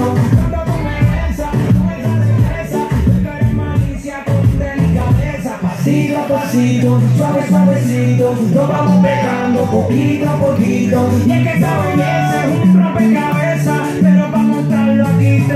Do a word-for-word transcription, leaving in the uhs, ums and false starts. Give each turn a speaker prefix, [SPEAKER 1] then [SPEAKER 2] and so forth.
[SPEAKER 1] Cuando tú me besas, con esa destreza, tú eres malicia con delicadeza. Pasito a pasito, suave suavecito, nos vamos pegando poquito a poquito. Y es que esa belleza es un rompecabezas, pero para montarlo aquí